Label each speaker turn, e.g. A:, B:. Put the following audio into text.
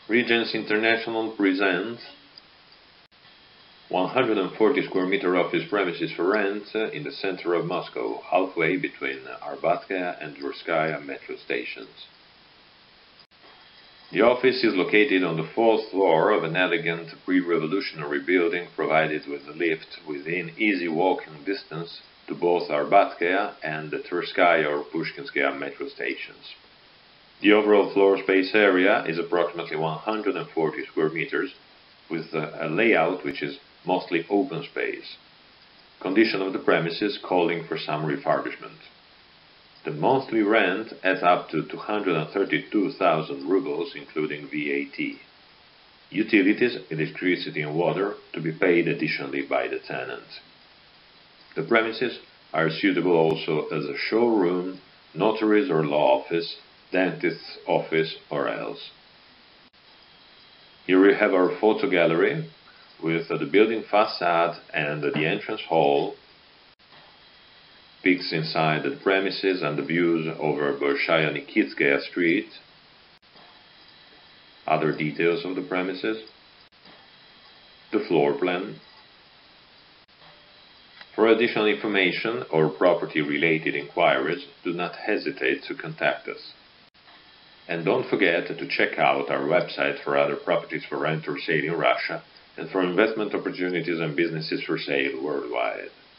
A: Regens International presents 140 square meter office premises for rent in the center of Moscow, halfway between Arbatskaya and Tverskaya metro stations. The office is located on the fourth floor of an elegant pre-revolutionary building provided with a lift within easy walking distance to both Arbatskaya and the Tverskaya or Pushkinskaya metro stations. The overall floor space area is approximately 140 square meters, with a layout which is mostly open space. Condition of the premises calling for some refurbishment. The monthly rent adds up to 232,000 rubles, including VAT. Utilities, electricity and water, to be paid additionally by the tenant. The premises are suitable also as a showroom, notaries or law office, dentist's office or else. Here we have our photo gallery with the building facade and the entrance hall, pics inside the premises and the views over Bolshaya Nikitskaya Street, other details of the premises, the floor plan. For additional information or property-related inquiries, do not hesitate to contact us. And don't forget to check out our website for other properties for rent or sale in Russia and for investment opportunities and businesses for sale worldwide.